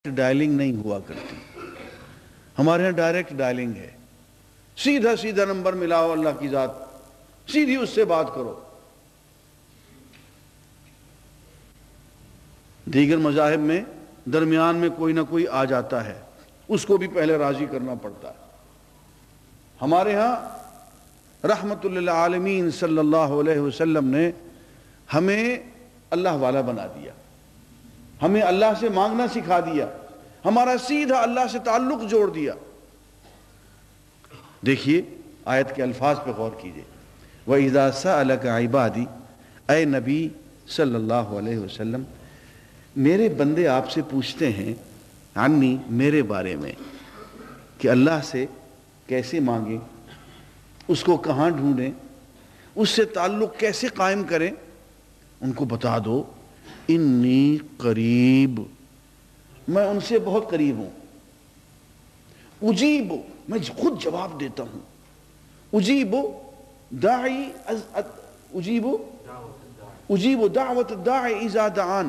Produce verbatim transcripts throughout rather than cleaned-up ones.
Dialling نہیں ہوا کرتی. ہمارے ہاں ڈائریکٹ ڈائلنگ ہے, سیدھا سیدھا نمبر ملاؤ اللہ کی ذات, سیدھی اس سے بات کرو. دیگر مذاہب میں درمیان میں کوئی نہ کوئی آ جاتا ہے, اس کو بھی پہلے راضی کرنا پڑتا ہے. ہمارے ہاں رحمت للعالمین صلی اللہ علیہ وسلم نے ہمیں اللہ والا بنا دیا, ہمیں اللہ سے مانگنا سکھا دیا, ہمارا سیدھا اللہ سے تعلق جوڑ دیا. دیکھیے آیت کے الفاظ پہ غور کیجئے. وَإِذَا سَأَلَكَ عِبَادِي, اے نبی صلی اللہ علیہ وسلم, میرے بندے آپ سے پوچھتے ہیں عنی, میرے بارے میں, کہ اللہ سے کیسے مانگیں, اس کو کہاں ڈھونڈیں, اس سے تعلق کیسے قائم کریں. ان کو بتا دو انی قریب, میں ان سے بہت قریب ہوں. اجیب, میں خود جواب دیتا ہوں. اجیب داعی اجیب اجیب دعوت الداعی اذا دعان,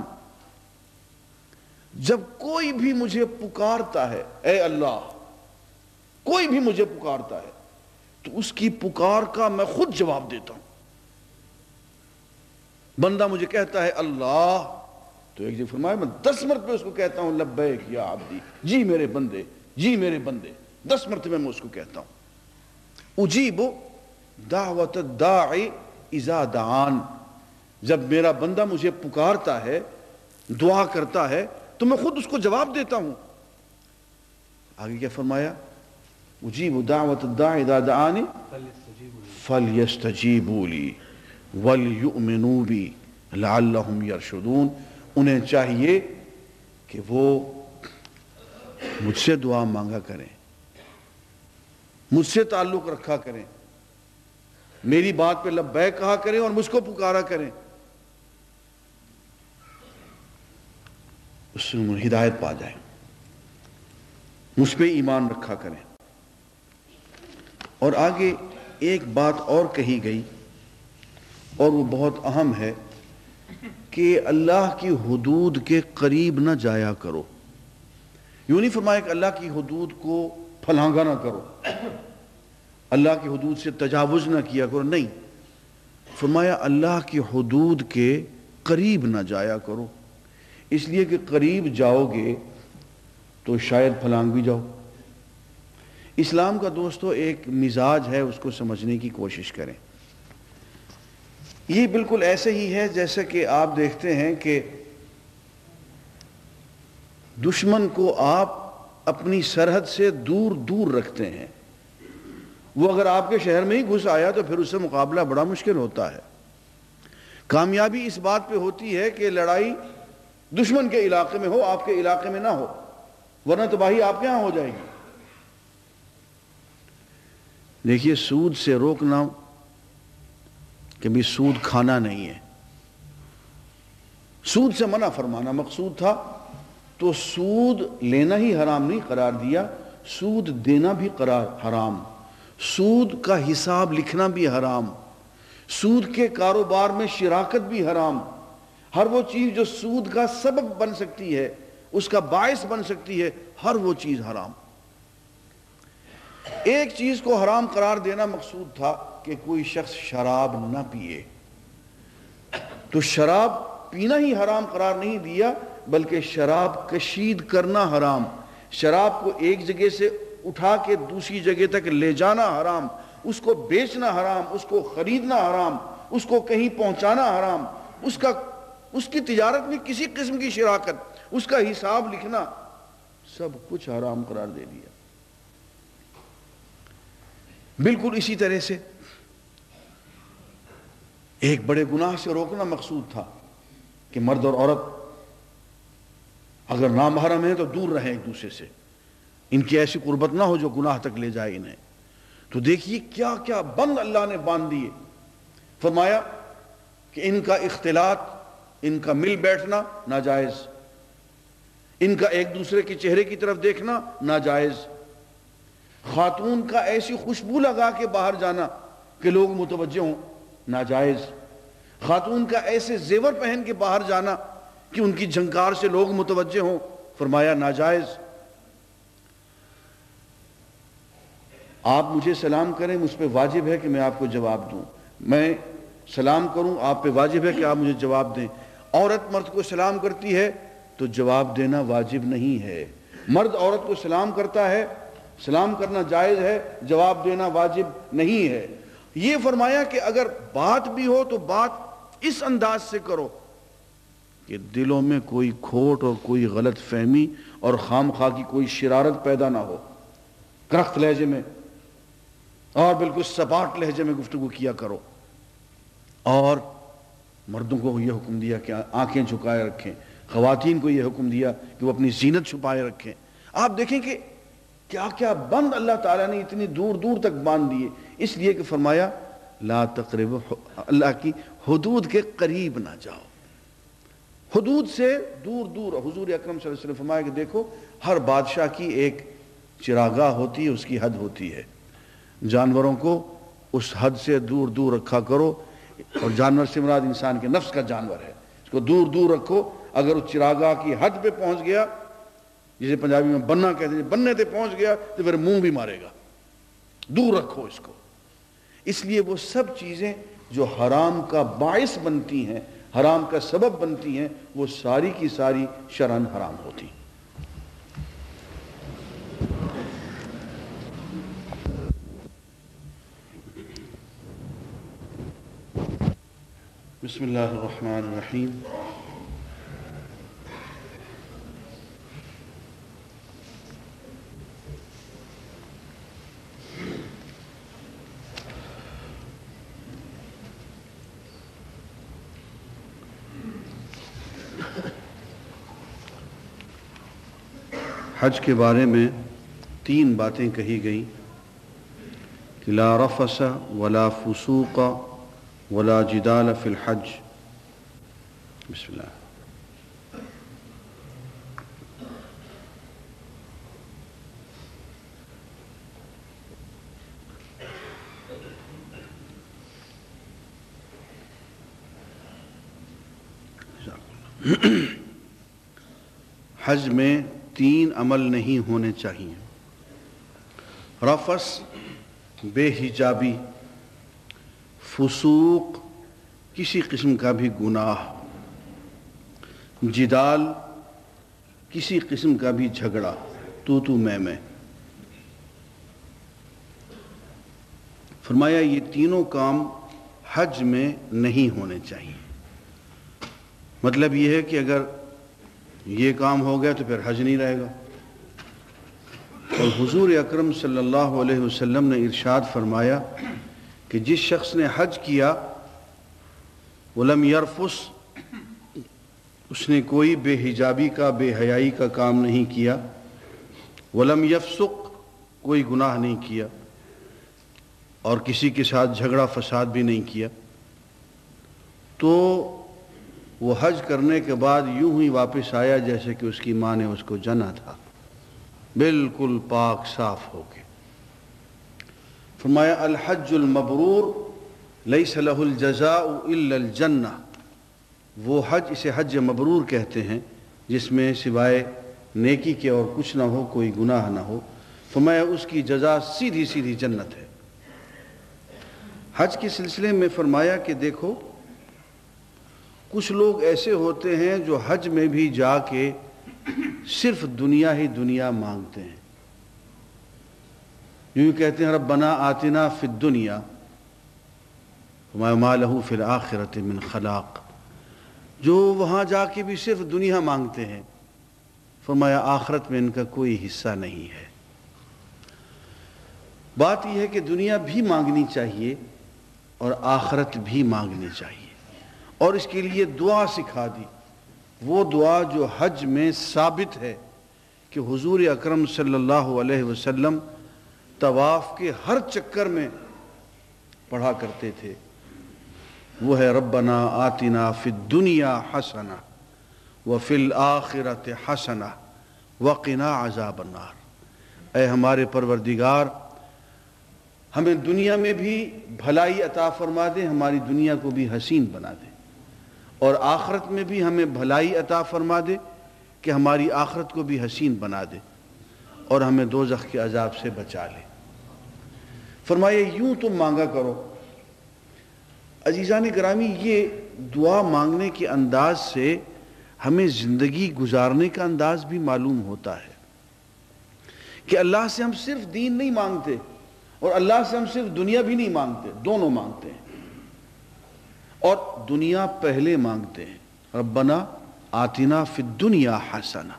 جب کوئی بھی مجھے پکارتا ہے, اے اللہ کوئی بھی مجھے پکارتا ہے تو اس کی پکار کا میں خود جواب دیتا ہوں. بندہ مجھے کہتا ہے اللہ, تو ایک جگہ فرمایا میں دس مرتبہ اس کو کہتا ہوں لبیک یا عبدی, جی میرے بندے, جی میرے بندے, دس مرتبہ میں اس کو کہتا ہوں. اجیب دعوت الداعی اذا دعان, جب میرا بندہ مجھے پکارتا ہے, دعا کرتا ہے, تو میں خود اس کو جواب دیتا ہوں. آگے کیا فرمایا, اجیب دعوت الداعی اذا دعانی فلیستجیبوا لی وَلْيُؤْمِنُوا بِی لَعَلَّهُمْ يَرْشُدُونَ. انہیں چاہیے کہ وہ مجھ سے دعا مانگا کریں, مجھ سے تعلق رکھا کریں, میری بات پہ لبیک کہا کریں اور مجھ کو پکارا کریں, اس سے ہدایت پا جائیں, مجھ پہ ایمان رکھا کریں. اور آگے ایک بات اور کہی گئی, اور وہ بہت اہم ہے, کہ اللہ کی حدود کے قریب نہ جایا کرو. یوں نہیں فرمایا کہ اللہ کی حدود کو پھلانگا نہ کرو, اللہ کی حدود سے تجاوز نہ کیا کرو, نہیں, فرمایا اللہ کی حدود کے قریب نہ جایا کرو. اس لیے کہ قریب جاؤ گے تو شاید پھلانگ بھی جاؤ. اسلام کا دوستو ایک مزاج ہے, اس کو سمجھنے کی کوشش کریں. یہ بالکل ایسے ہی ہے جیسے کہ آپ دیکھتے ہیں کہ دشمن کو آپ اپنی سرحد سے دور دور رکھتے ہیں. وہ اگر آپ کے شہر میں ہی گھس آیا تو پھر اس سے مقابلہ بڑا مشکل ہوتا ہے. کامیابی اس بات پہ ہوتی ہے کہ لڑائی دشمن کے علاقے میں ہو, آپ کے علاقے میں نہ ہو, ورنہ تباہی آپ کے ہاں ہو جائے گی. دیکھیے سود سے روکنا کہ بھی سود کھانا نہیں ہے, سود سے منع فرمانا مقصود تھا, تو سود لینا ہی حرام نہیں قرار دیا, سود دینا بھی قرار حرام, سود کا حساب لکھنا بھی حرام, سود کے کاروبار میں شراکت بھی حرام. ہر وہ چیز جو سود کا سبب بن سکتی ہے, اس کا باعث بن سکتی ہے, ہر وہ چیز حرام. ایک چیز کو حرام قرار دینا مقصود تھا کہ کوئی شخص شراب نہ پیے, تو شراب پینا ہی حرام قرار نہیں دیا, بلکہ شراب کشید کرنا حرام, شراب کو ایک جگہ سے اٹھا کے دوسری جگہ تک لے جانا حرام, اس کو بیچنا حرام, اس کو خریدنا حرام, اس کو کہیں پہنچانا حرام, اس کا اس کی تجارت میں کسی قسم کی شراکت, اس کا حساب لکھنا, سب کچھ حرام قرار دے دیا. بالکل اسی طرح سے ایک بڑے گناہ سے روکنا مقصود تھا کہ مرد اور عورت اگر نامحرم ہیں تو دور رہیں ایک دوسرے سے, ان کی ایسی قربت نہ ہو جو گناہ تک لے جائے انہیں. تو دیکھیے کیا کیا بند اللہ نے باندھ دیے. فرمایا کہ ان کا اختلاط, ان کا مل بیٹھنا ناجائز, ان کا ایک دوسرے کے چہرے کی طرف دیکھنا ناجائز, خاتون کا ایسی خوشبو لگا کے باہر جانا کہ لوگ متوجہ ہوں ناجائز, خاتون کا ایسے زیور پہن کے باہر جانا کہ ان کی جھنکار سے لوگ متوجہ ہوں فرمایا ناجائز، آپ مجھے سلام کریں مجھ پہ واجب ہے کہ میں آپ کو جواب دوں، میں سلام کروں آپ پہ واجب ہے کہ آپ مجھے جواب دیں۔ عورت مرد کو سلام کرتی ہے تو جواب دینا واجب نہیں ہے، مرد عورت کو سلام کرتا ہے، سلام کرنا جائز ہے، جواب دینا واجب نہیں ہے۔ یہ فرمایا کہ اگر بات بھی ہو تو بات اس انداز سے کرو کہ دلوں میں کوئی کھوٹ اور کوئی غلط فہمی اور خام خواہ کی کوئی شرارت پیدا نہ ہو، کرخت لہجے میں اور بالکل سپاٹ لہجے میں گفتگو کیا کرو۔ اور مردوں کو یہ حکم دیا کہ آنکھیں جھکائے رکھیں، خواتین کو یہ حکم دیا کہ وہ اپنی زینت چھپائے رکھیں۔ آپ دیکھیں کہ کیا کیا بند اللہ تعالیٰ نے اتنی دور دور تک باندھ دیے، اس لیے کہ فرمایا لا تقربوا، اللہ کی حدود کے قریب نہ جاؤ، حدود سے دور دور۔ حضور اکرم صلی اللہ علیہ وسلم فرمایا کہ دیکھو ہر بادشاہ کی ایک چراگاہ ہوتی ہے، اس کی حد ہوتی ہے، جانوروں کو اس حد سے دور دور رکھا کرو، اور جانور سے مراد انسان کے نفس کا جانور ہے، اس کو دور دور رکھو۔ اگر اس چراگاہ کی حد پہ پہنچ گیا، جسے پنجابی میں بننا کہتے ہیں، بننے تے پہنچ گیا تو پھر منہ بھی مارے گا، دور رکھو اس کو۔ اس لیے وہ سب چیزیں جو حرام کا باعث بنتی ہیں، حرام کا سبب بنتی ہیں، وہ ساری کی ساری شرعاً حرام ہوتی۔ بسم اللہ الرحمن الرحیم۔ حج کے بارے میں تین باتیں کہی گئیں کہ لا رفث ولا فسوق ولا جدال فی الحج۔ بسم اللہ۔ حج میں تین عمل نہیں ہونے چاہیے: رفث بے حجابی، فسوق کسی قسم کا بھی گناہ، جدال کسی قسم کا بھی جھگڑا، تو تو میں میں۔ فرمایا یہ تینوں کام حج میں نہیں ہونے چاہیے۔ مطلب یہ ہے کہ اگر یہ کام ہو گیا تو پھر حج نہیں رہے گا۔ اور حضور اکرم صلی اللہ علیہ وسلم نے ارشاد فرمایا کہ جس شخص نے حج کیا ولم یرفث، اس نے کوئی بے حجابی کا، بے حیائی کا کام نہیں کیا، ولم یفسق، کوئی گناہ نہیں کیا، اور کسی کے ساتھ جھگڑا فساد بھی نہیں کیا، تو وہ حج کرنے کے بعد یوں ہی واپس آیا جیسے کہ اس کی ماں نے اس کو جنا تھا، بالکل پاک صاف ہو کے۔ فرمایا الحج المبرور لیس لہ الجزاء الا الجنہ، وہ حج، اسے حج مبرور کہتے ہیں جس میں سوائے نیکی کے اور کچھ نہ ہو، کوئی گناہ نہ ہو۔ فرمایا اس کی جزا سیدھی سیدھی جنت ہے۔ حج کے سلسلے میں فرمایا کہ دیکھو کچھ لوگ ایسے ہوتے ہیں جو حج میں بھی جا کے صرف دنیا ہی دنیا مانگتے ہیں، یوں کہتے ہیں ربنا آتنا فی الدنیا وما لہ فی الآخرۃ من خلاق، جو وہاں جا کے بھی صرف دنیا مانگتے ہیں، فرمایا آخرت میں ان کا کوئی حصہ نہیں ہے۔ بات یہ ہے کہ دنیا بھی مانگنی چاہیے اور آخرت بھی مانگنی چاہیے، اور اس کے لیے دعا سکھا دی، وہ دعا جو حج میں ثابت ہے کہ حضور اکرم صلی اللہ علیہ وسلم طواف کے ہر چکر میں پڑھا کرتے تھے، وہ ہے ربنا آتنا فی الدنیا حسنہ وفی الآخرۃ حسنہ وقنا عذاب النار۔ اے ہمارے پروردگار، ہمیں دنیا میں بھی بھلائی عطا فرما دے، ہماری دنیا کو بھی حسین بنا دے، اور آخرت میں بھی ہمیں بھلائی عطا فرما دے، کہ ہماری آخرت کو بھی حسین بنا دے اور ہمیں دوزخ کے عذاب سے بچا لے۔ فرمایا یوں تم مانگا کرو۔ عزیزان گرامی، یہ دعا مانگنے کے انداز سے ہمیں زندگی گزارنے کا انداز بھی معلوم ہوتا ہے کہ اللہ سے ہم صرف دین نہیں مانگتے اور اللہ سے ہم صرف دنیا بھی نہیں مانگتے، دونوں مانگتے ہیں، اور دنیا پہلے مانگتے ہیں۔ ربنا آتنا فی الدنیا حسنہ۔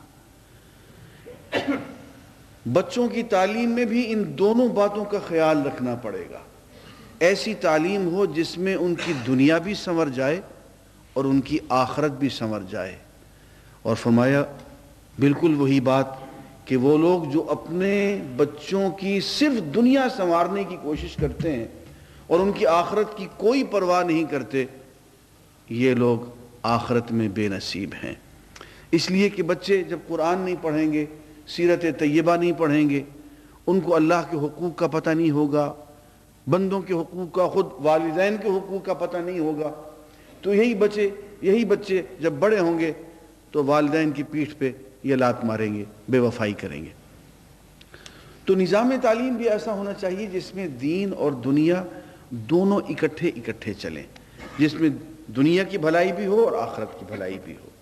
بچوں کی تعلیم میں بھی ان دونوں باتوں کا خیال رکھنا پڑے گا۔ ایسی تعلیم ہو جس میں ان کی دنیا بھی سنور جائے اور ان کی آخرت بھی سنور جائے۔ اور فرمایا بالکل وہی بات کہ وہ لوگ جو اپنے بچوں کی صرف دنیا سنوارنے کی کوشش کرتے ہیں اور ان کی آخرت کی کوئی پرواہ نہیں کرتے، یہ لوگ آخرت میں بے نصیب ہیں۔ اس لیے کہ بچے جب قرآن نہیں پڑھیں گے، سیرت طیبہ نہیں پڑھیں گے، ان کو اللہ کے حقوق کا پتہ نہیں ہوگا، بندوں کے حقوق کا، خود والدین کے حقوق کا پتہ نہیں ہوگا، تو یہی بچے یہی بچے جب بڑے ہوں گے تو والدین کی پیٹھ پہ یہ لات ماریں گے، بے وفائی کریں گے۔ تو نظام تعلیم بھی ایسا ہونا چاہیے جس میں دین اور دنیا دونوں اکٹھے اکٹھے چلیں، جس میں دنیا کی بھلائی بھی ہو اور آخرت کی بھلائی بھی ہو۔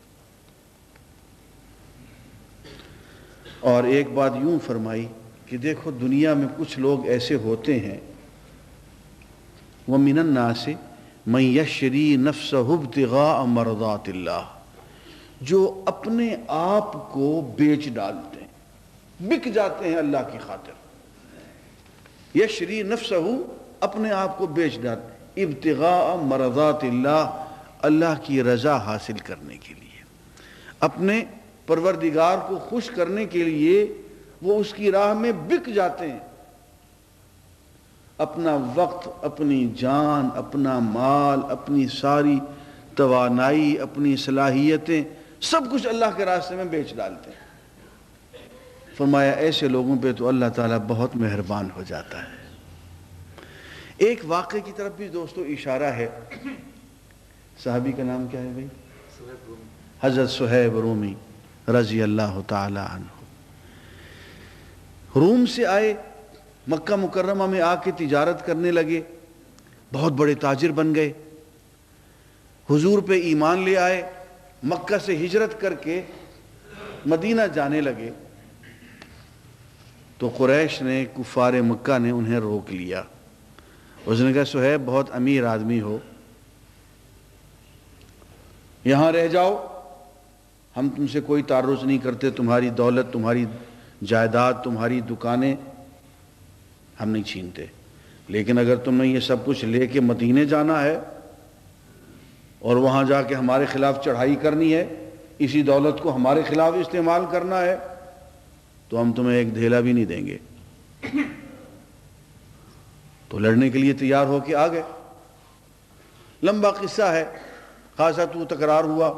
اور ایک بات یوں فرمائی کہ دیکھو دنیا میں کچھ لوگ ایسے ہوتے ہیں، وَمِنَ النَّاسِ مَن يَشْرِي نَفْسَهُ ابْتِغَاءَ مَرْضَاتِ اللَّهِ، جو اپنے آپ کو بیچ ڈالتے ہیں، بک جاتے ہیں اللہ کی خاطر۔ یشری نفسہ، اپنے آپ کو بیچ ڈالتے ہیں، ابتغاء مرضات اللہ، اللہ کی رضا حاصل کرنے کے لیے، اپنے پروردگار کو خوش کرنے کے لیے وہ اس کی راہ میں بک جاتے ہیں۔ اپنا وقت، اپنی جان، اپنا مال، اپنی ساری توانائی، اپنی صلاحیتیں، سب کچھ اللہ کے راستے میں بیچ ڈالتے ہیں۔ فرمایا ایسے لوگوں پہ تو اللہ تعالیٰ بہت مہربان ہو جاتا ہے۔ ایک واقعے کی طرف بھی دوستو اشارہ ہے۔ صحابی کا نام کیا ہے بھائی؟ حضرت صہیب رومی رضی اللہ تعالی عنہ۔ روم سے آئے، مکہ مکرمہ میں آ کے تجارت کرنے لگے، بہت بڑے تاجر بن گئے، حضور پہ ایمان لے آئے، مکہ سے ہجرت کر کے مدینہ جانے لگے تو قریش نے، کفار مکہ نے انہیں روک لیا۔ اس نے کہا صہیب بہت امیر آدمی ہو، یہاں رہ جاؤ، ہم تم سے کوئی تعرض نہیں کرتے، تمہاری دولت، تمہاری جائیداد، تمہاری دکانیں ہم نہیں چھینتے، لیکن اگر تم نے یہ سب کچھ لے کے مدینے جانا ہے اور وہاں جا کے ہمارے خلاف چڑھائی کرنی ہے، اسی دولت کو ہمارے خلاف استعمال کرنا ہے، تو ہم تمہیں ایک دھیلا بھی نہیں دیں گے۔ تو لڑنے کے لیے تیار ہو کے آ گئے۔ لمبا قصہ ہے، خاصا تو تکرار ہوا۔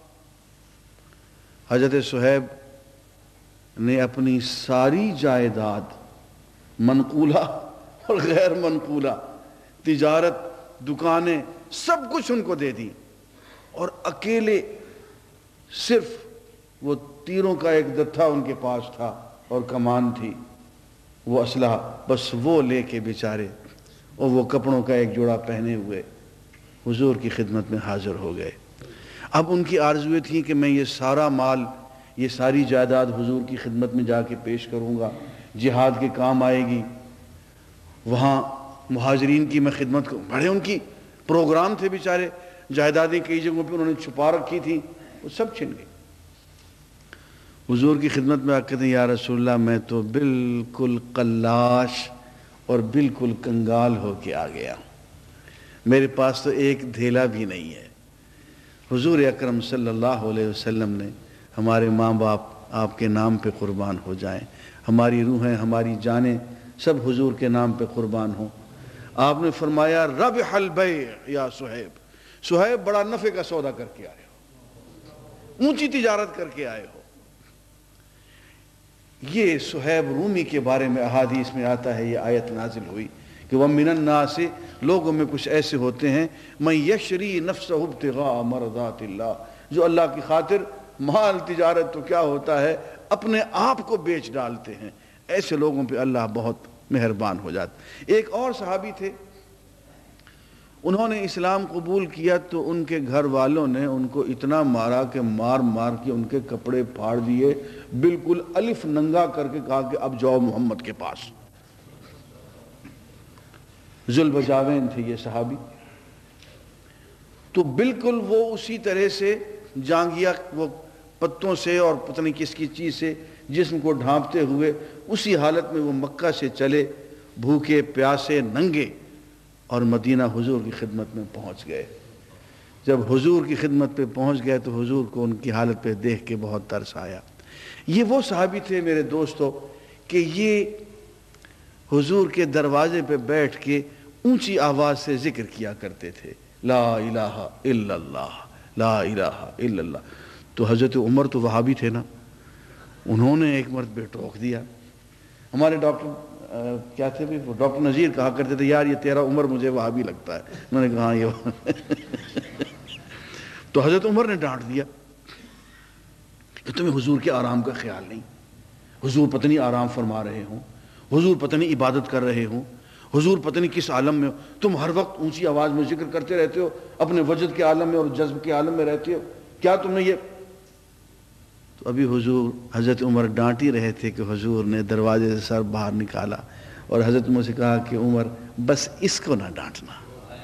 حضرت صہیب نے اپنی ساری جائیداد، منقولہ اور غیر منقولہ، تجارت، دکانیں، سب کچھ ان کو دے دی، اور اکیلے صرف وہ تیروں کا ایک دتھا ان کے پاس تھا اور کمان تھی، وہ اسلحہ، بس وہ لے کے بیچارے، اور وہ کپڑوں کا ایک جوڑا پہنے ہوئے حضور کی خدمت میں حاضر ہو گئے۔ اب ان کی آرزویں تھیں کہ میں یہ سارا مال، یہ ساری جائیداد حضور کی خدمت میں جا کے پیش کروں گا، جہاد کے کام آئے گی، وہاں مہاجرین کی میں خدمت کروں۔ بڑے ان کی پروگرام تھے بیچارے، جائیدادیں کئی جگہوں پہ انہوں نے چھپا رکھی تھیں، وہ سب چھن گئی۔ حضور کی خدمت میں آ کے کہتے ہیں یا رسول اللہ میں تو بالکل قلاش اور بالکل کنگال ہو کے آ گیا، میرے پاس تو ایک دھیلا بھی نہیں ہے۔ حضور اکرم صلی اللہ علیہ وسلم نے، ہمارے ماں باپ آپ کے نام پہ قربان ہو جائیں، ہماری روحیں، ہماری جانیں سب حضور کے نام پہ قربان ہوں۔ آپ نے فرمایا ربح البیع یا صہیب، صہیب بڑا نفع کا سودا کر کے آئے ہو، اونچی تجارت کر کے آئے ہو۔ یہ صہیب رومی کے بارے میں احادیث میں آتا ہے، یہ آیت نازل ہوئی کہ وَمِنَ النَّاسِ، لوگوں میں کچھ ایسے ہوتے ہیں مَن يَشْرِي نَفْسَهُ ابْتِغَاءَ مَرْضَاتِ اللَّهِ، جو اللہ کی خاطر مال تجارت تو کیا ہوتا ہے، اپنے آپ کو بیچ ڈالتے ہیں. ایسے لوگوں پہ اللہ بہت مہربان ہو جاتا. ایک اور صحابی تھے، انہوں نے اسلام قبول کیا تو ان کے گھر والوں نے ان کو اتنا مارا کہ مار مار کے ان کے کپڑے پھاڑ دیے، بالکل الف ننگا کر کے کہا کہ اب جاؤ محمد کے پاس. ذوالبجاوین تھے یہ صحابی. تو بالکل وہ اسی طرح سے جانگیا وہ پتوں سے اور پتہ نہیں کس کی چیز سے جسم کو ڈھانپتے ہوئے اسی حالت میں وہ مکہ سے چلے، بھوکے پیاسے ننگے، اور مدینہ حضور کی خدمت میں پہنچ گئے. جب حضور کی خدمت پہ پہنچ گئے تو حضور کو ان کی حالت پہ دیکھ کے بہت ترس آیا. یہ وہ صحابی تھے میرے دوستو کہ یہ حضور کے دروازے پہ بیٹھ کے اونچی آواز سے ذکر کیا کرتے تھے، لا الہ الا اللہ، لا الہ الا اللہ. تو حضرت عمر تو وہابی تھے نا، انہوں نے ایک مرتبہ ٹوک دیا. ہمارے ڈاکٹر کیا تھے بھی وہ ڈاکٹر نذیر کہا کرتے تھے، یار یہ تیرا عمر مجھے وہابی لگتا ہے. میں نے کہا یہ تو حضرت عمر نے ڈانٹ دیا کہ تمہیں حضور کے آرام کا خیال نہیں، حضور پتہ نہیں آرام فرما رہے ہوں، حضور پتہ نہیں عبادت کر رہے ہوں، حضور پتہ نہیں کس عالم میں ہو، تم ہر وقت اونچی آواز میں ذکر کرتے رہتے ہو، اپنے وجد کے عالم میں اور جذب کے عالم میں رہتے ہو، کیا تم نے یہ. تو ابھی حضور حضرت عمر ڈانٹ ہی رہے تھے کہ حضور نے دروازے سے سر باہر نکالا اور حضرت عمر سے کہا کہ عمر بس اس کو نہ ڈانٹنا،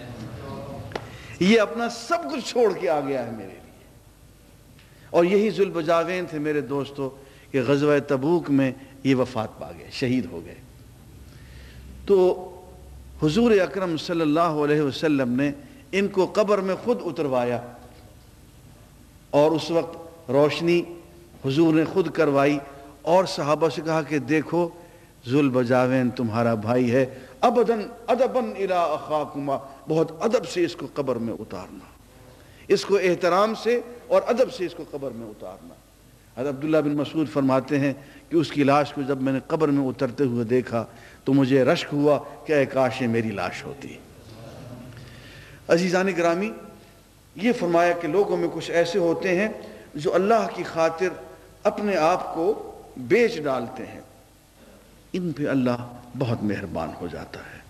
یہ اپنا سب کچھ چھوڑ کے آ گیا ہے میرے لیے. اور یہی ذوالبجاوین تھے میرے دوستو کہ غزوہ تبوک میں یہ وفات پا گئے، شہید ہو گئے. تو حضور اکرم صلی اللہ علیہ وسلم نے ان کو قبر میں خود اتروایا اور اس وقت روشنی حضور نے خود کروائی اور صحابہ سے کہا کہ دیکھو ذوالبجاوین تمہارا بھائی ہے، ابداً ادباً الی اخاکما، بہت ادب سے اس کو قبر میں اتارنا، اس کو احترام سے اور ادب سے اس کو قبر میں اتارنا. حضرت عبداللہ بن مسعود فرماتے ہیں کہ اس کی لاش کو جب میں نے قبر میں اترتے ہوئے دیکھا تو مجھے رشک ہوا کہ اے کاش یہ میری لاش ہوتی. عزیزان گرامی، یہ فرمایا کہ لوگوں میں کچھ ایسے ہوتے ہیں جو اللہ کی خاطر اپنے آپ کو بیچ ڈالتے ہیں، ان پہ اللہ بہت مہربان ہو جاتا ہے.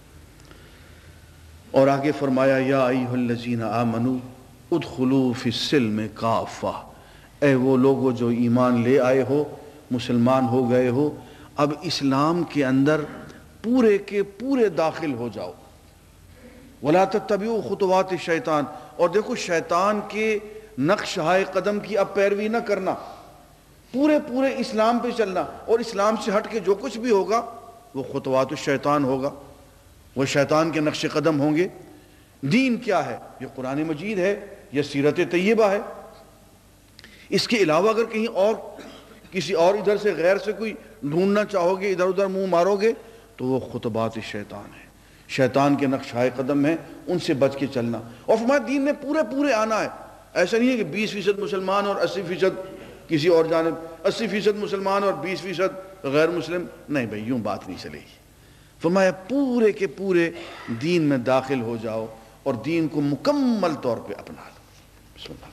اور آگے فرمایا یا ایھا الذین آمنوا ادخلوا فی السلم کافہ، اے وہ لوگو جو ایمان لے آئے ہو، مسلمان ہو گئے ہو، اب اسلام کے اندر پورے کے پورے داخل ہو جاؤ. ولا تتبعوا خطوات الشیطان، اور دیکھو شیطان کے نقش ہائے قدم کی اب پیروی نہ کرنا، پورے پورے اسلام پہ چلنا، اور اسلام سے ہٹ کے جو کچھ بھی ہوگا وہ خطوات الشیطان ہوگا، وہ شیطان کے نقش قدم ہوں گے. دین کیا ہے؟ یہ قرآن مجید ہے، یہ سیرت طیبہ ہے. اس کے علاوہ اگر کہیں اور کسی اور ادھر سے غیر سے کوئی ڈھونڈنا چاہو گے، ادھر ادھر منہ مارو گے تو وہ خطبات الشیطان ہے، شیطان کے نقشۂ قدم ہیں، ان سے بچ کے چلنا. اور فرمایا دین میں پورے پورے آنا ہے. ایسا نہیں ہے کہ بیس فیصد مسلمان اور اسی فیصد کسی اور جانب، اسی فیصد مسلمان اور بیس فیصد غیر مسلم، نہیں بھائی یوں بات نہیں چلے گی. فرمایا پورے کے پورے دین میں داخل ہو جاؤ اور دین کو مکمل طور پہ اپنا لو. بسم اللہ.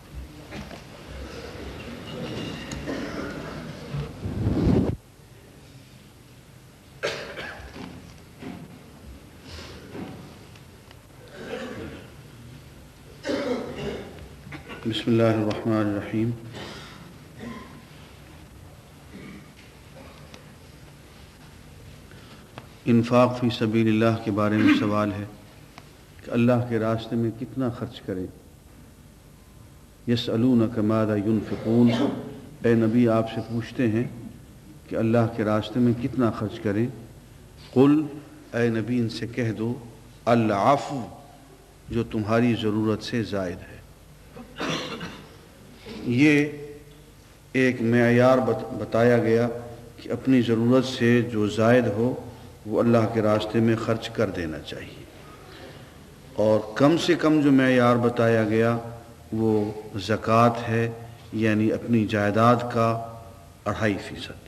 بسم اللہ الرحمن الرحیم. انفاق فی سبیل اللہ کے بارے میں سوال ہے کہ اللہ کے راستے میں کتنا خرچ کریں. یسألونک ماذا ینفقون، اے نبی آپ سے پوچھتے ہیں کہ اللہ کے راستے میں کتنا خرچ کریں. قل، اے نبی ان سے کہہ دو، العفو، جو تمہاری ضرورت سے زائد ہے. یہ ایک معیار بتایا گیا کہ اپنی ضرورت سے جو زائد ہو وہ اللہ کے راستے میں خرچ کر دینا چاہیے. اور کم سے کم جو معیار بتایا گیا وہ زکوٰۃ ہے، یعنی اپنی جائیداد کا اڑھائی فیصد.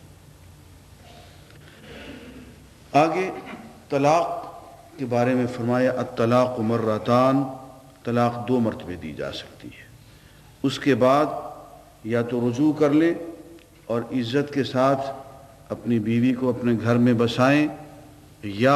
آگے طلاق کے بارے میں فرمایا الطلاق مرتان، طلاق دو مرتبے دی جا سکتی ہے. اس کے بعد یا تو رجوع کر لیں اور عزت کے ساتھ اپنی بیوی کو اپنے گھر میں بسائیں، یا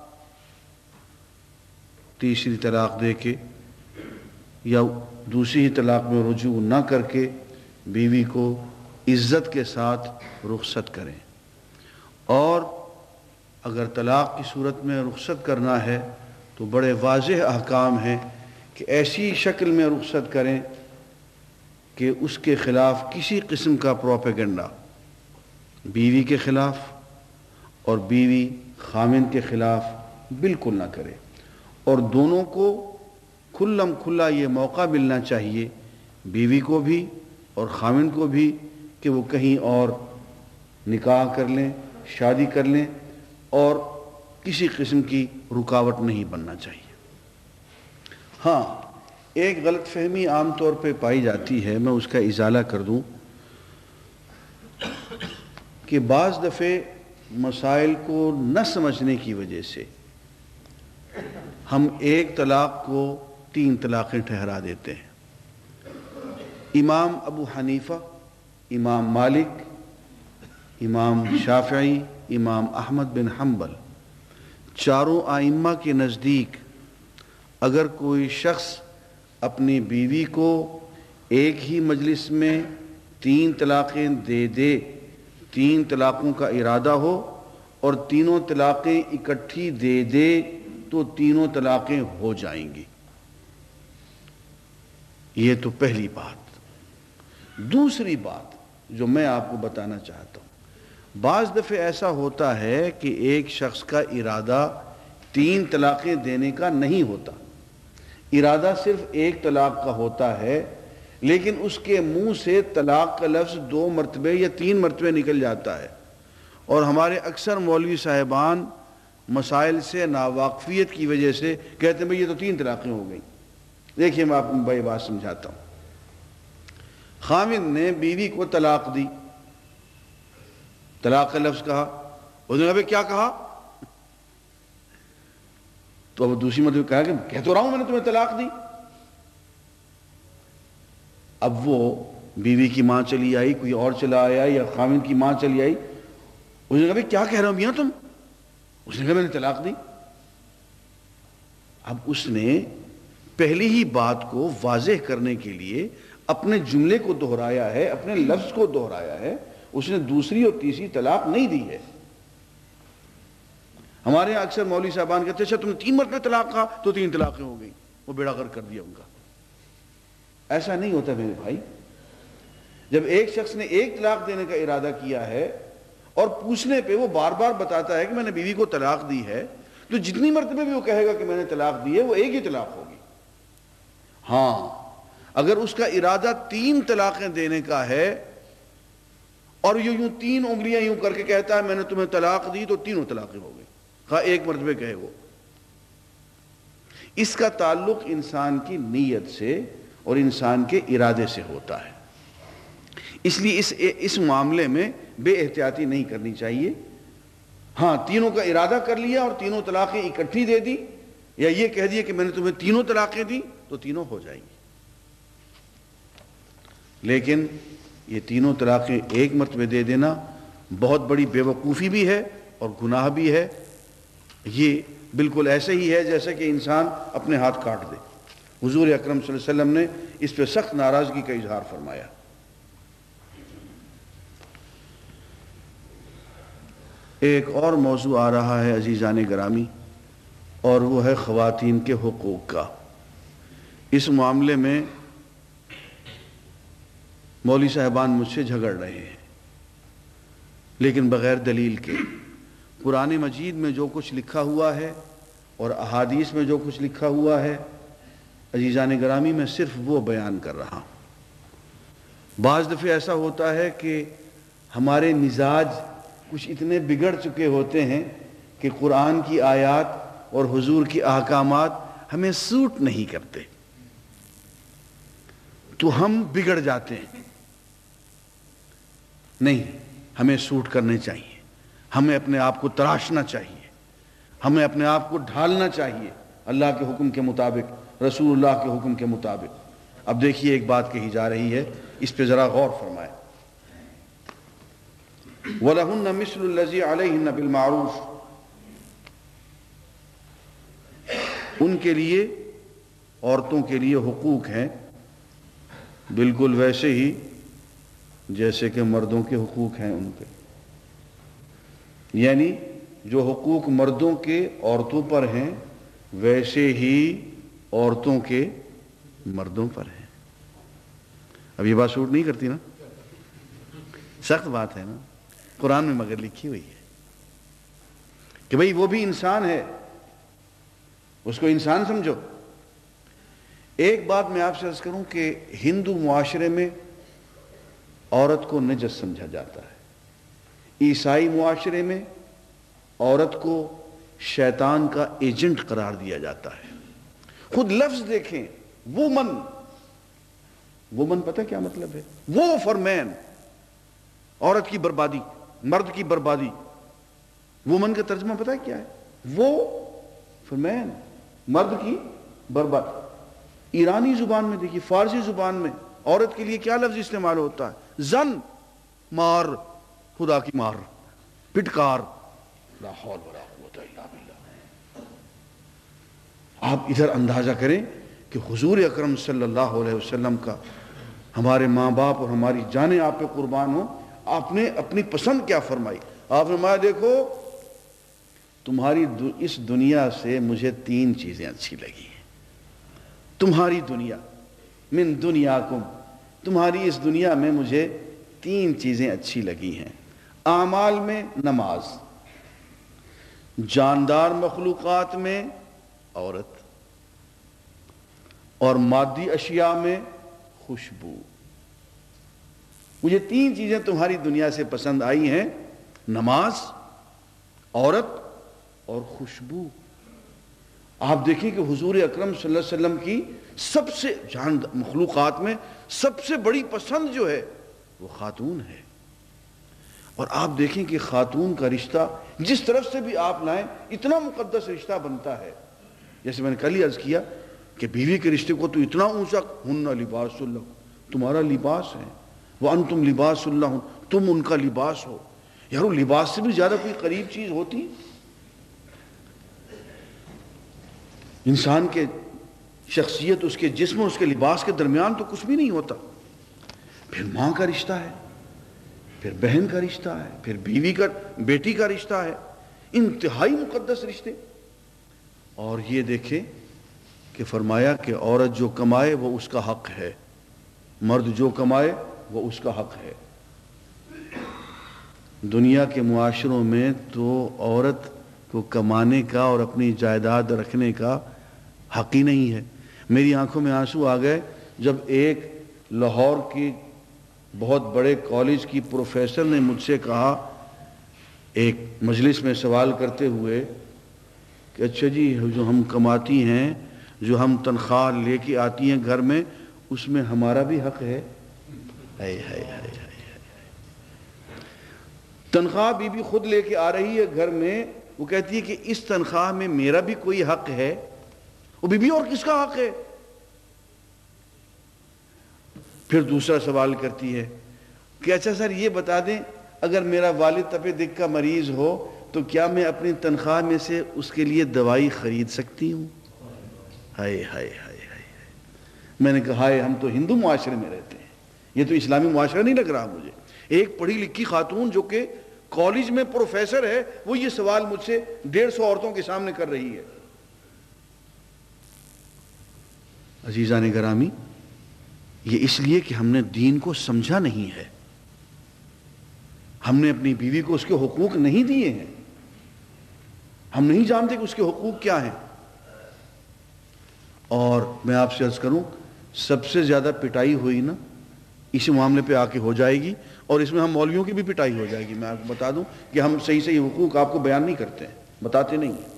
تیسری طلاق دے کے یا دوسری ہی طلاق میں رجوع نہ کر کے بیوی کو عزت کے ساتھ رخصت کریں۔ اور اگر طلاق کی صورت میں رخصت کرنا ہے تو بڑے واضح احکام ہیں کہ ایسی شکل میں رخصت کریں کہ اس کے خلاف کسی قسم کا پروپیگنڈا بیوی کے خلاف اور بیوی خامند کے خلاف بالکل نہ کرے، اور دونوں کو کھلم کھلا یہ موقع ملنا چاہیے، بیوی کو بھی اور خامند کو بھی، کہ وہ کہیں اور نکاح کر لیں، شادی کر لیں، اور کسی قسم کی رکاوٹ نہیں بننا چاہیے۔ ہاں، ایک غلط فہمی عام طور پہ پائی جاتی ہے، میں اس کا ازالہ کر دوں کہ بعض دفعے مسائل کو نہ سمجھنے کی وجہ سے ہم ایک طلاق کو تین طلاقیں ٹھہرا دیتے ہیں۔ امام ابو حنیفہ، امام مالک، امام شافعی، امام احمد بن حنبل، چاروں ائمہ کے نزدیک اگر کوئی شخص اپنی بیوی کو ایک ہی مجلس میں تین طلاقیں دے دے، تین طلاقوں کا ارادہ ہو اور تینوں طلاقیں اکٹھی دے دے تو تینوں طلاقیں ہو جائیں گی۔ یہ تو پہلی بات۔ دوسری بات جو میں آپ کو بتانا چاہتا ہوں، بعض دفعہ ایسا ہوتا ہے کہ ایک شخص کا ارادہ تین طلاقیں دینے کا نہیں ہوتا، ارادہ صرف ایک طلاق کا ہوتا ہے، لیکن اس کے منہ سے طلاق کا لفظ دو مرتبے یا تین مرتبے نکل جاتا ہے، اور ہمارے اکثر مولوی صاحبان مسائل سے ناواقفیت کی وجہ سے کہتے ہیں بھئی یہ تو تین طلاقیں ہو گئیں۔ دیکھیے میں آپ کو بڑی بات سمجھاتا ہوں۔ خامند نے بیوی کو طلاق دی، طلاق کا لفظ کہا، اس نے کہا بھئی کیا کہا؟ تو اب دوسری مرتبہ کہا کہ کہہ تو رہا ہوں میں نے تمہیں طلاق دی۔ اب وہ بیوی کی ماں چلی آئی، کوئی اور چلا آیا، یا خامند کی ماں چلی آئی، اس نے کہا بھئی کیا کہہ رہا ہوں میاں تم؟ اس نے کہا میں نے طلاق دی۔ اب اس نے پہلی ہی بات کو واضح کرنے کے لیے اپنے جملے کو دہرایا ہے، اپنے لفظ کو دہرایا ہے، اس نے دوسری اور تیسری طلاق نہیں دی ہے۔ ہمارے یہاں اکثر مولوی صاحبان کہتے ہیں اچھا تم نے تین مرتبہ طلاق کہا تو تین طلاقیں ہو گئی، وہ بیڑا غرق کر دیا ان کا۔ ایسا نہیں ہوتا میرے بھائی۔ جب ایک شخص نے ایک طلاق دینے کا ارادہ کیا ہے اور پوچھنے پہ وہ بار بار بتاتا ہے کہ میں نے بیوی کو طلاق دی ہے، تو جتنی مرتبہ بھی وہ کہے گا کہ میں نے طلاق دی ہے وہ ایک ہی طلاق ہوگی۔ ہاں، اگر اس کا ارادہ تین طلاقیں دینے کا ہے اور یوں یوں تین انگلیاں یوں کر کے کہتا ہے میں نے تمہیں طلاق دی، تو تینوں طلاقیں ہو گئی، ہاں ایک مرتبہ کہے وہ۔ اس کا تعلق انسان کی نیت سے اور انسان کے ارادے سے ہوتا ہے، اس لیے اس اس معاملے میں بے احتیاطی نہیں کرنی چاہیے۔ ہاں، تینوں کا ارادہ کر لیا اور تینوں طلاقیں اکٹھی دے دی، یا یہ کہہ دیا کہ میں نے تمہیں تینوں طلاقیں دی تو تینوں ہو جائیں گی۔ لیکن یہ تینوں طلاقیں ایک مرتبہ دے دینا بہت بڑی بے وقوفی بھی ہے اور گناہ بھی ہے۔ یہ بالکل ایسے ہی ہے جیسے کہ انسان اپنے ہاتھ کاٹ دے۔ حضور اکرم صلی اللہ علیہ وسلم نے اس پہ سخت ناراضگی کا اظہار فرمایا۔ ایک اور موضوع آ رہا ہے عزیزان گرامی، اور وہ ہے خواتین کے حقوق کا۔ اس معاملے میں مولوی صاحبان مجھ سے جھگڑ رہے ہیں، لیکن بغیر دلیل کے۔ قرآن مجید میں جو کچھ لکھا ہوا ہے اور احادیث میں جو کچھ لکھا ہوا ہے عزیزان گرامی میں صرف وہ بیان کر رہا ہوں۔ بعض دفعہ ایسا ہوتا ہے کہ ہمارے مزاج کچھ اتنے بگڑ چکے ہوتے ہیں کہ قرآن کی آیات اور حضور کی احکامات ہمیں سوٹ نہیں کرتے، تو ہم بگڑ جاتے ہیں۔ نہیں، ہمیں سوٹ کرنے چاہیے، ہمیں اپنے آپ کو تراشنا چاہیے، ہمیں اپنے آپ کو ڈھالنا چاہیے اللہ کے حکم کے مطابق، رسول اللہ کے حکم کے مطابق۔ اب دیکھیے ایک بات کہی جا رہی ہے اس پہ ذرا غور فرمائیں. وَلَهُنَّ مِثْلُ الَّذِي عَلَيْهِنَّ بِالْمَعْرُوفِ، ان کے لیے، عورتوں کے لیے حقوق ہیں بالکل ویسے ہی جیسے کہ مردوں کے حقوق ہیں ان پہ. یعنی جو حقوق مردوں کے عورتوں پر ہیں ویسے ہی عورتوں کے مردوں پر ہیں. اب یہ بات سوٹ نہیں کرتی نا؟ سخت بات ہے نا، قرآن میں مگر لکھی ہوئی ہے کہ بھئی وہ بھی انسان ہے، اس کو انسان سمجھو. ایک بات میں آپ سے عرض کروں کہ ہندو معاشرے میں عورت کو نجس سمجھا جاتا ہے، عیسائی معاشرے میں عورت کو شیطان کا ایجنٹ قرار دیا جاتا ہے. خود لفظ دیکھیں، وومن، وومن پتہ کیا مطلب ہے؟ وہ فار مین، عورت کی بربادی، مرد کی بربادی. وومن کا ترجمہ پتہ کیا ہے؟ وہ فار مین، مرد کی بربادی. ایرانی زبان میں دیکھیے، فارسی زبان میں عورت کے لیے کیا لفظ استعمال ہوتا ہے؟ زن، مار، خدا کی مار، پٹکار. لا حول ولا قوت الا باللہ. آپ ادھر اندازہ کریں کہ حضور اکرم صلی اللہ علیہ وسلم کا، ہمارے ماں باپ اور ہماری جانیں آپ پہ قربان ہوں، آپ نے اپنی پسند کیا فرمائی؟ آپ نے فرمایا دیکھو تمہاری اس دنیا سے مجھے تین چیزیں اچھی لگی ہیں. تمہاری دنیا، من دنیاکم، تمہاری اس دنیا میں مجھے تین چیزیں اچھی لگی ہیں. اعمال میں نماز، جاندار مخلوقات میں عورت، اور مادی اشیاء میں خوشبو. مجھے تین چیزیں تمہاری دنیا سے پسند آئی ہیں، نماز، عورت اور خوشبو. آپ دیکھیں کہ حضور اکرم صلی اللہ علیہ وسلم کی سب سے جان مخلوقات میں سب سے بڑی پسند جو ہے وہ خاتون ہے. اور آپ دیکھیں کہ خاتون کا رشتہ جس طرف سے بھی آپ لائیں اتنا مقدس رشتہ بنتا ہے. جیسے میں نے کل ہی عرض کیا کہ بیوی کے رشتے کو تو اتنا اونچا، ہن لباس اللہ، تمہارا لباس ہے، وانتم لباس اللہ، تم ان کا لباس ہو. یار وہ لباس سے بھی زیادہ کوئی قریب چیز ہوتی؟ انسان کے شخصیت، اس کے جسم اور اس کے لباس کے درمیان تو کچھ بھی نہیں ہوتا. پھر ماں کا رشتہ ہے، پھر بہن کا رشتہ ہے، پھر بیوی کا، بیٹی کا رشتہ ہے، انتہائی مقدس رشتے. اور یہ دیکھیں کہ فرمایا کہ عورت جو کمائے وہ اس کا حق ہے، مرد جو کمائے وہ اس کا حق ہے. دنیا کے معاشروں میں تو عورت کو کمانے کا اور اپنی جائیداد رکھنے کا حق ہی نہیں ہے. میری آنکھوں میں آنسو آ گئے جب ایک لاہور کی بہت بڑے کالج کی پروفیسر نے مجھ سے کہا ایک مجلس میں سوال کرتے ہوئے کہ اچھا جی جو ہم کماتی ہیں، جو ہم تنخواہ لے کے آتی ہیں گھر میں، اس میں ہمارا بھی حق ہے؟ ہائے ہائے ہائے ہائے. تنخواہ بی بی خود لے کے آ رہی ہے گھر میں، وہ کہتی ہے کہ اس تنخواہ میں میرا بھی کوئی حق ہے؟ وہ بی بی اور کس کا حق ہے؟ پھر دوسرا سوال کرتی ہے کہ اچھا سر یہ بتا دیں اگر میرا والد تپِ دق کا مریض ہو تو کیا میں اپنی تنخواہ میں سے اس کے لیے دوائی خرید سکتی ہوں؟ ہائے ہائے ہائے ہائے. میں نے کہا ہائے، ہم تو ہندو معاشرے میں رہتے ہیں، یہ تو اسلامی معاشرہ نہیں لگ رہا مجھے. ایک پڑھی لکھی خاتون جو کہ کالج میں پروفیسر ہے، وہ یہ سوال مجھ سے ڈیڑھ سو عورتوں کے سامنے کر رہی ہے. عزیزان گرامی، یہ اس لیے کہ ہم نے دین کو سمجھا نہیں ہے، ہم نے اپنی بیوی کو اس کے حقوق نہیں دیے ہیں، ہم نہیں جانتے کہ اس کے حقوق کیا ہیں. اور میں آپ سے عرض کروں، سب سے زیادہ پٹائی ہوئی نا اسی معاملے پہ آ کے ہو جائے گی، اور اس میں ہم مولویوں کی بھی پٹائی ہو جائے گی. میں آپ کو بتا دوں کہ ہم صحیح صحیح حقوق آپ کو بیان نہیں کرتے ہیں، بتاتے نہیں ہیں.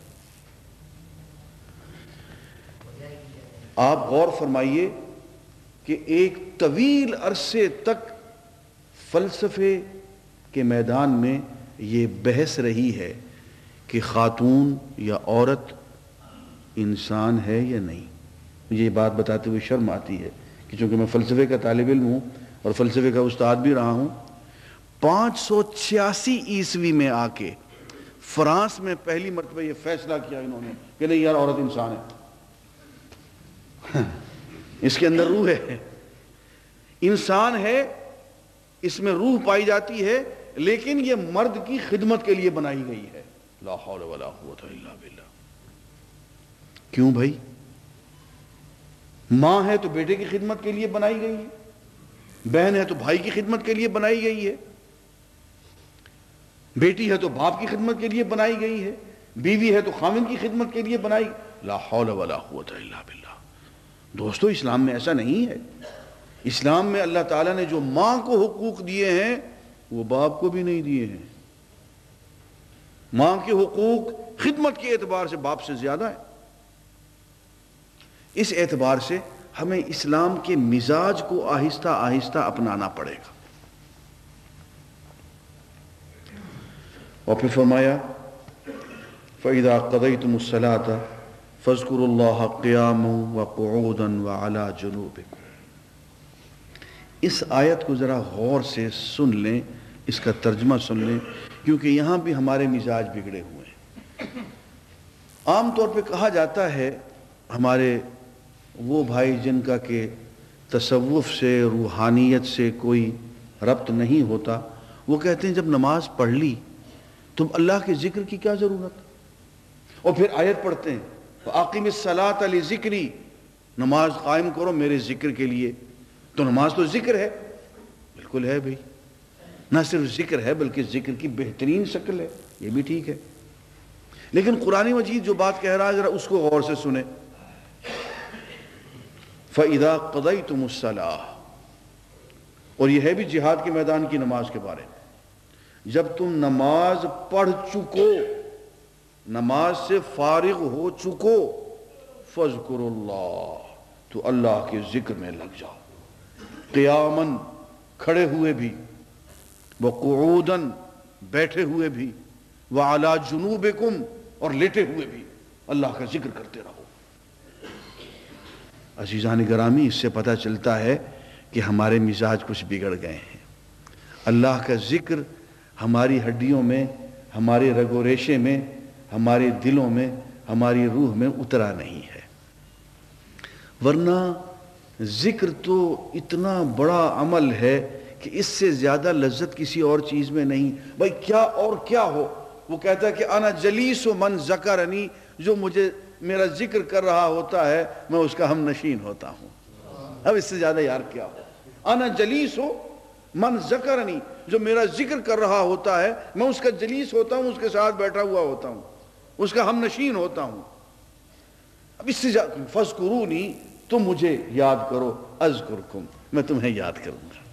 آپ غور فرمائیے کہ ایک طویل عرصے تک فلسفے کے میدان میں یہ بحث رہی ہے کہ خاتون یا عورت انسان ہے یا نہیں. مجھے یہ بات بتاتے ہوئے شرم آتی ہے کہ کہ چونکہ میں فلسفے کا طالب علم ہوں اور فلسفے کا استاد بھی رہا ہوں، پانچ سو چھیاسی عیسوی میں آ کے فرانس میں پہلی مرتبہ یہ فیصلہ کیا انہوں نے کہ نہیں یار عورت انسان ہے، اس کے اندر روح ہے، انسان ہے، اس میں روح پائی جاتی ہے، لیکن یہ مرد کی خدمت کے لیے بنائی گئی ہے۔ لا حول ولا قوت الا باللہ۔ کیوں بھائی؟ ماں ہے تو بیٹے کی خدمت کے لیے بنائی گئی ہے، بہن ہے تو بھائی کی خدمت کے لیے بنائی گئی ہے، بیٹی ہے تو باپ کی خدمت کے لیے بنائی گئی ہے، بیوی ہے تو خاوند کی خدمت کے لیے بنائی۔ لا حول ولا قوت الا باللہ۔ دوستو اسلام میں ایسا نہیں ہے۔ اسلام میں اللہ تعالیٰ نے جو ماں کو حقوق دیے ہیں وہ باپ کو بھی نہیں دیے ہیں۔ ماں کے حقوق خدمت کے اعتبار سے باپ سے زیادہ ہے۔ اس اعتبار سے ہمیں اسلام کے مزاج کو آہستہ آہستہ اپنانا پڑے گا۔ اور پھر فرمایا فَإِذَا قَضَيْتُمُ الصَّلَاةَ فَاذْكُرُوا اللَّهَ قِيَامًا وَقُعُودًا وَعَلَى جُنُوبِكُمْ۔ اس آیت کو ذرا غور سے سن لیں، اس کا ترجمہ سن لیں، کیونکہ یہاں بھی ہمارے مزاج بگڑے ہوئے ہیں۔ عام طور پہ کہا جاتا ہے، ہمارے وہ بھائی جن کا کہ تصوف سے روحانیت سے کوئی ربط نہیں ہوتا، وہ کہتے ہیں جب نماز پڑھ لی تو اللہ کے ذکر کی کیا ضرورت؟ اور پھر آیت پڑھتے ہیں فَأَقِمِ الصَّلَاةَ لِذِكْرِي، نماز قائم کرو میرے ذکر کے لیے۔ تو نماز تو ذکر ہے، بالکل ہے بھائی، نہ صرف ذکر ہے بلکہ ذکر کی بہترین شکل ہے، یہ بھی ٹھیک ہے، لیکن قرآن مجید جو بات کہہ رہا ہے ذرا اس کو غور سے سنیں۔ فَإِذَا قَضَيْتُمُ الصَّلَاةَ، اور یہ ہے بھی جہاد کے میدان کی نماز کے بارے میں، جب تم نماز پڑھ چکو، نماز سے فارغ ہو چکو، فَاذْكُرُوا اللَّهَ، تو اللہ کے ذکر میں لگ جاؤ، قیاماً کھڑے ہوئے بھی، وقعوداً بیٹھے ہوئے بھی، وعلی جنوبکم اور لیٹے ہوئے بھی اللہ کا ذکر کرتے رہو۔ عزیزان گرامی، اس سے پتہ چلتا ہے کہ ہمارے مزاج کچھ بگڑ گئے ہیں۔ اللہ کا ذکر ہماری ہڈیوں میں، ہمارے رگ و ریشے میں، ہمارے دلوں میں، ہماری روح میں اترا نہیں ہے۔ ورنہ ذکر تو اتنا بڑا عمل ہے کہ اس سے زیادہ لذت کسی اور چیز میں نہیں۔ بھائی کیا اور کیا ہو، وہ کہتا ہے کہ انا جلیس من ذکرنی، جو مجھے میرا ذکر کر رہا ہوتا ہے میں اس کا ہم نشین ہوتا ہوں۔ اب اس سے زیادہ یار کیا ہو؟ انا جلیس من ذکرنی، جو میرا ذکر کر رہا ہوتا ہے میں اس کا جلیس ہوتا ہوں، اس کے ساتھ بیٹھا ہوا ہوتا ہوں، اس کا ہم نشین ہوتا ہوں۔ اب اس سے زیادہ فاذکرونی، تم مجھے یاد کرو، اذکرکم، میں تمہیں یاد کروں گا۔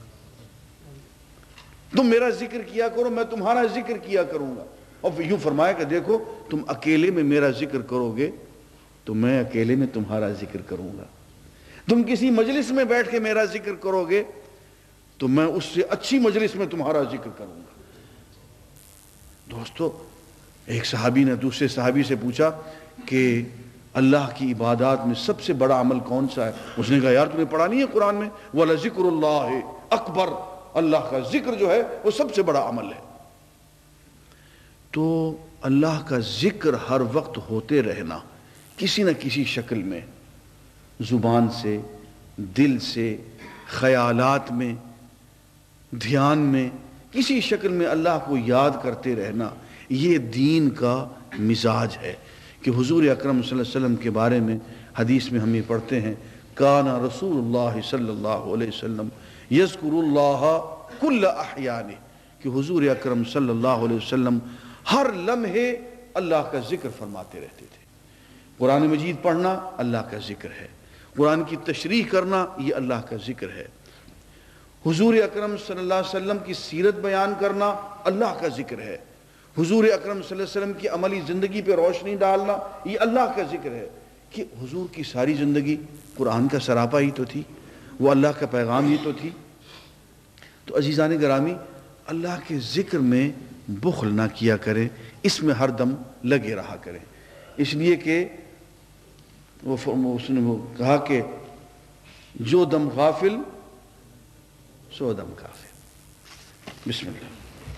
تم میرا ذکر کیا کرو، میں تمہارا ذکر کیا کروں گا۔ اور یوں فرمایا کہ دیکھو تم اکیلے میں میرا ذکر کرو گے تو میں اکیلے میں تمہارا ذکر کروں گا، تم کسی مجلس میں بیٹھ کے میرا ذکر کرو گے تو میں اس سے اچھی مجلس میں تمہارا ذکر کروں گا۔ دوستو، ایک صحابی نے دوسرے صحابی سے پوچھا کہ اللہ کی عبادات میں سب سے بڑا عمل کون سا ہے؟ اس نے کہا یار تمہیں پڑھا نہیں ہے قرآن میں وَلَذِكْرُ اللَّهِ اکبر، اللہ کا ذکر جو ہے وہ سب سے بڑا عمل ہے۔ تو اللہ کا ذکر ہر وقت ہوتے رہنا، کسی نہ کسی شکل میں، زبان سے، دل سے، خیالات میں، دھیان میں، کسی شکل میں اللہ کو یاد کرتے رہنا، یہ دین کا مزاج ہے۔ کہ حضور اکرم صلی اللہ علیہ وسلم کے بارے میں حدیث میں ہم یہ پڑھتے ہیں کان رسول اللہ صلی اللہ علیہ وسلم یذکر اللہ کل احیانہ، کہ حضور اکرم صلی اللہ علیہ وسلم ہر لمحے اللہ کا ذکر فرماتے رہتے تھے۔ قرآن مجید پڑھنا اللہ کا ذکر ہے، قرآن کی تشریح کرنا یہ اللہ کا ذکر ہے، حضور اکرم صلی اللہ علیہ وسلم کی سیرت بیان کرنا اللہ کا ذکر ہے، حضور اکرم صلی اللہ علیہ وسلم کی عملی زندگی پہ روشنی ڈالنا یہ اللہ کا ذکر ہے۔ کہ حضور کی ساری زندگی قرآن کا سراپا ہی تو تھی، وہ اللہ کا پیغام ہی تو تھی۔ تو عزیزان گرامی، اللہ کے ذکر میں بخل نہ کیا کریں، اس میں ہر دم لگے رہا کریں، اس لیے کہ وہ اس نے وہ کہا کہ جو دم غافل سو دم کافر۔ بسم اللہ۔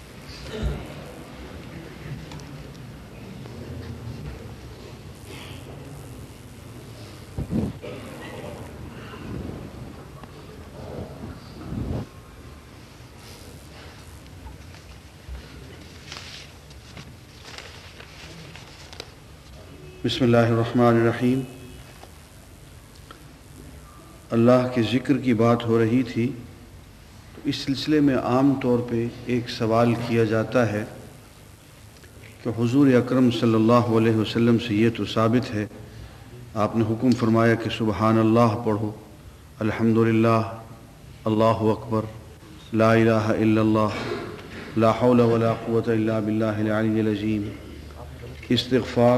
بسم اللہ الرحمن الرحیم۔ اللہ کے ذکر کی بات ہو رہی تھی، تو اس سلسلے میں عام طور پہ ایک سوال کیا جاتا ہے کہ حضور اکرم صلی اللہ علیہ وسلم سے یہ تو ثابت ہے، آپ نے حکم فرمایا کہ سبحان اللہ پڑھو، الحمدللہ، اللہ اکبر، لا الہ الا اللہ، لا حول ولا قوة الا باللہ العلی العظیم، استغفار،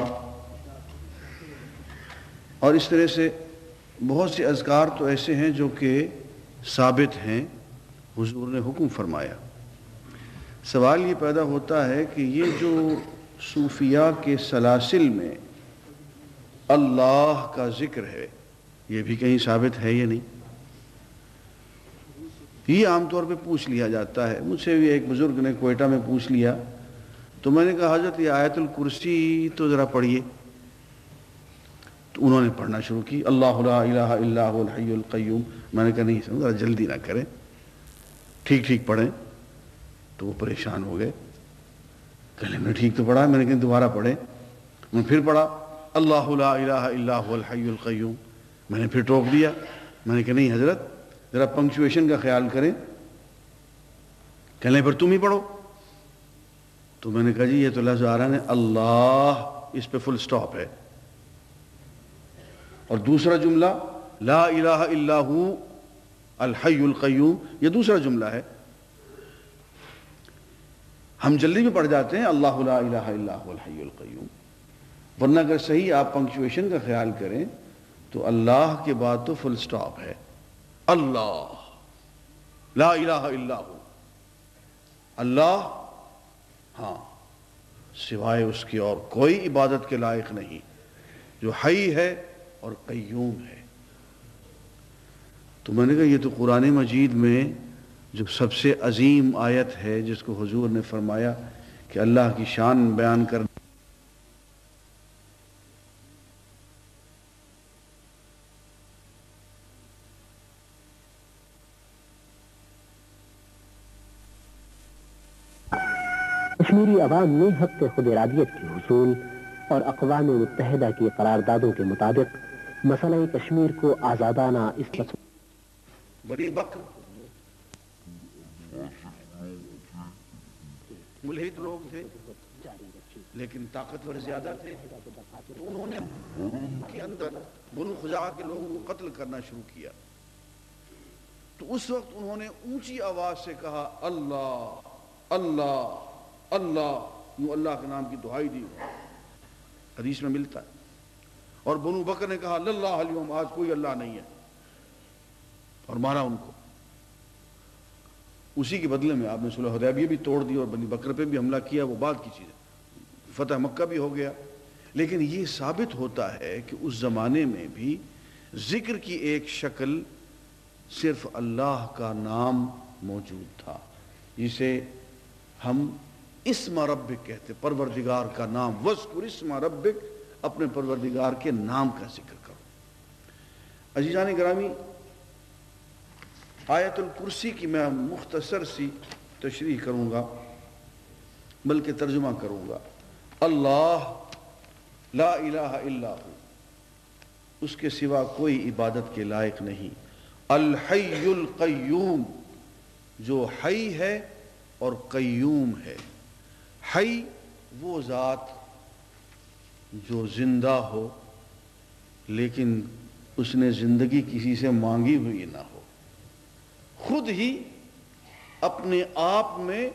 اور اس طرح سے بہت سے اذکار تو ایسے ہیں جو کہ ثابت ہیں، حضور نے حکم فرمایا۔ سوال یہ پیدا ہوتا ہے کہ یہ جو صوفیاء کے سلاسل میں اللہ کا ذکر ہے، یہ بھی کہیں ثابت ہے یا نہیں؟ یہ عام طور پہ پوچھ لیا جاتا ہے۔ مجھ سے بھی ایک بزرگ نے کوئٹہ میں پوچھ لیا، تو میں نے کہا حضرت یہ آیت الکرسی تو ذرا پڑھیے۔ تو انہوں نے پڑھنا شروع کی، اللہ لا الہ الا هو الحی القیوم۔ میں نے کہا نہیں، ذرا جلدی نہ کریں، ٹھیک ٹھیک پڑھیں۔ تو وہ پریشان ہو گئے، کہنے میں نے ٹھیک تو پڑھا، میں نے کہا دوبارہ پڑھیں۔ میں پھر پڑھا، اللہ لا الہ الا هو الحی القیوم۔ میں نے پھر ٹوک دیا، میں نے کہا نہیں حضرت ذرا پنکچویشن کا خیال کریں۔ کہنے پھر تم ہی پڑھو۔ تو میں نے کہا جی یہ تو لفظ آ رہا ہے اللہ، اس پہ فل سٹاپ ہے، اور دوسرا جملہ لا الہ الا ہو الحی القیوم، یہ دوسرا جملہ ہے۔ ہم جلدی میں پڑھ جاتے ہیں اللہ لا الہ الا ہو الحی القیوم، ورنہ اگر صحیح آپ پنکچویشن کا خیال کریں تو اللہ کے بعد تو فل سٹاپ ہے، اللہ لا الہ الا ہو، اللہ ہاں سوائے اس کی اور کوئی عبادت کے لائق نہیں، جو حی ہے اور قیوم ہے۔ تو میں نے کہا یہ تو قرآن مجید میں جو سب سے عظیم آیت ہے، جس کو حضور نے فرمایا کہ اللہ کی شان بیان کر کشمیری عوام نے حق خود ارادیت کے حصول اور اقوام متحدہ کی قراردادوں کے مطابق مسئلہ کشمیر کو آزادانہ اس بڑی بکر ملحد لوگ تھے لیکن طاقتور زیادہ تھے، تو انہوں نے کے اندر بنو خزاعہ کے لوگوں کو قتل کرنا شروع کیا۔ تو اس وقت انہوں نے اونچی آواز سے کہا اللہ اللہ اللہ، یوں اللہ کے نام کی دعائی دی، حدیث میں ملتا ہے۔ اور بنو بکر نے کہا للہ اليوم، آج کوئی اللہ نہیں ہے، اور مارا ان کو۔ اسی کے بدلے میں آپ نے صلح حدیبیہ بھی توڑ دی اور بنی بکر پہ بھی حملہ کیا، وہ بعد کی چیز ہے، فتح مکہ بھی ہو گیا۔ لیکن یہ ثابت ہوتا ہے کہ اس زمانے میں بھی ذکر کی ایک شکل صرف اللہ کا نام موجود تھا، جسے ہم اسم ربک کہتے، پروردگار کا نام، وذکر اسم ربک، اپنے پروردگار کے نام کا ذکر کرو۔ عزیزان گرامی، آیت الکرسی کی میں مختصر سی تشریح کروں گا، بلکہ ترجمہ کروں گا۔ اللہ لا الہ الا ہو، اس کے سوا کوئی عبادت کے لائق نہیں، الحی القیوم، جو حی ہے اور قیوم ہے۔ حی وہ ذات جو زندہ ہو لیکن اس نے زندگی کسی سے مانگی ہوئی نہ ہو، خود ہی اپنے آپ میں،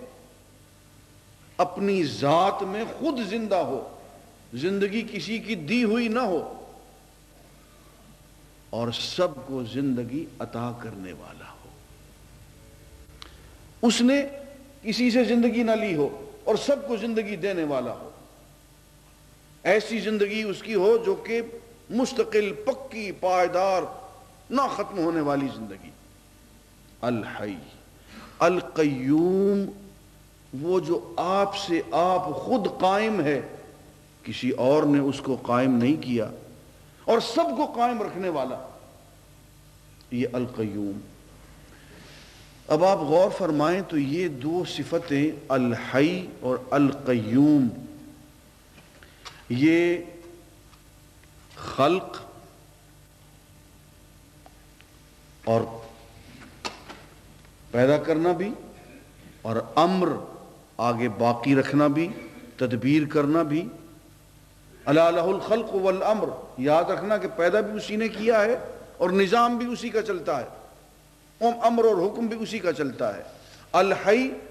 اپنی ذات میں خود زندہ ہو، زندگی کسی کی دی ہوئی نہ ہو، اور سب کو زندگی عطا کرنے والا ہو۔ اس نے کسی سے زندگی نہ لی ہو اور سب کو زندگی دینے والا ہو، ایسی زندگی اس کی ہو جو کہ مستقل، پکی، پائیدار، نہ ختم ہونے والی زندگی. الحی القیوم، وہ جو آپ سے آپ خود قائم ہے، کسی اور نے اس کو قائم نہیں کیا، اور سب کو قائم رکھنے والا، یہ القیوم. اب آپ غور فرمائیں تو یہ دو صفتیں الحی اور القیوم، یہ خلق اور پیدا کرنا بھی، اور امر آگے باقی رکھنا بھی، تدبیر کرنا بھی. الا لہ الخلق والامر، یاد رکھنا کہ پیدا بھی اسی نے کیا ہے اور نظام بھی اسی کا چلتا ہے، امر اور حکم بھی اسی کا چلتا ہے. الحی